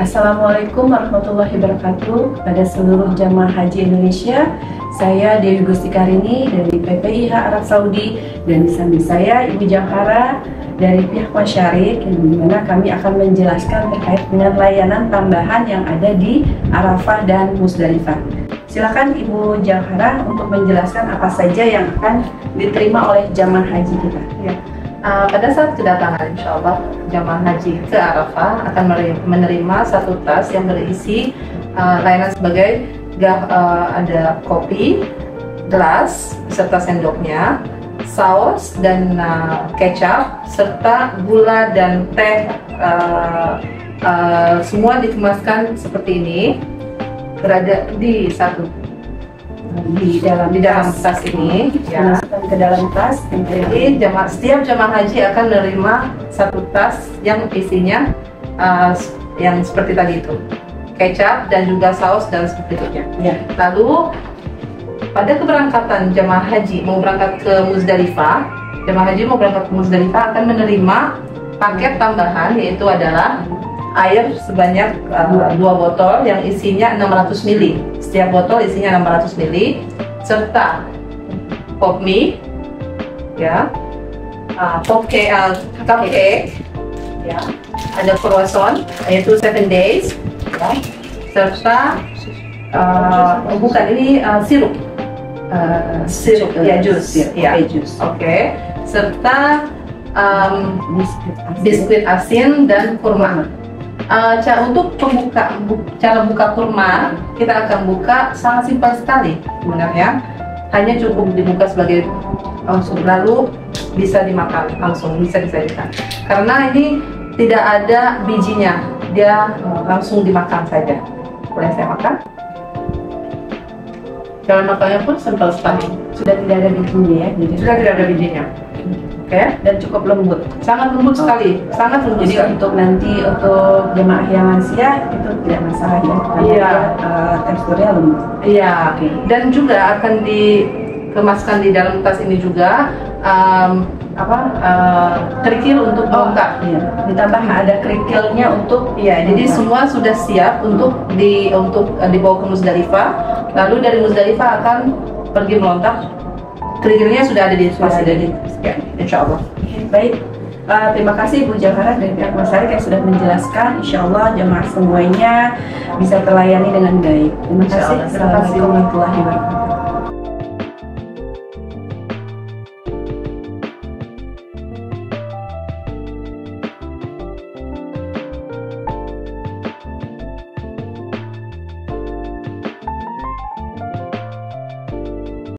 Assalamualaikum warahmatullahi wabarakatuh. Pada seluruh jamaah haji Indonesia, saya Dewi Gusti Karini dari PPIH Arab Saudi, dan di samping saya Ibu Jauhara dari pihak Masyariq, yang dimana kami akan menjelaskan terkait dengan layanan tambahan yang ada di Arafah dan Musdalifah. Silakan Ibu Jauhara untuk menjelaskan apa saja yang akan diterima oleh jamaah haji kita. Ya. Pada saat kedatangan, insya Allah jamaah haji ke Arafah akan menerima satu tas yang berisi layanan sebagai ada kopi, gelas serta sendoknya, saus dan kecap, serta gula dan teh, semua dikemaskan seperti ini, berada di dalam tas ini, ya. Ke dalam tas. Jadi setiap jamaah haji akan menerima satu tas yang isinya yang seperti tadi itu, kecap dan juga saus dan seperti itu. Ya. Lalu pada keberangkatan jamaah haji mau berangkat ke Musdalifah, akan menerima paket tambahan, yaitu adalah air sebanyak 2 botol yang isinya 600 ml. Setiap botol isinya 600 ml, serta pop mie, ya, cupcake, ya, ada croissant yaitu 7 days, ya, serta sirup, ya, jus, ya, oke, serta biskuit asin dan kurma. Untuk cara buka kurma, kita akan buka sangat simpel sekali sebenarnya, hanya cukup dibuka sebagai langsung, lalu bisa dimakan langsung, bisa disajikan karena ini tidak ada bijinya, dia langsung dimakan saja. Boleh saya makan? Cara makannya pun simpel sekali, Sudah tidak ada bijinya, ya? Sudah tidak ada bijinya. Oke, dan cukup lembut, sangat lembut sekali, sangat lembut. Jadi sekali. untuk jemaah yang lansia itu tidak masalah, ya, Iya. Teksturnya lembut. Iya, dan juga akan dikemaskan di dalam tas ini juga kerikil untuk bongkar. Iya. Ditambah ada kerikilnya untuk, Jadi semua sudah siap untuk dibawa ke Musdalifah. Lalu dari Musdalifah akan pergi melontar. Kerikilnya sudah ada di insya Allah. Baik, terima kasih Ibu Jauhara dari pihak Masyariq yang sudah menjelaskan. Insya Allah jemaah semuanya bisa terlayani dengan baik. Terima kasih. Assalamualaikum warahmatullahi wabarakatuh.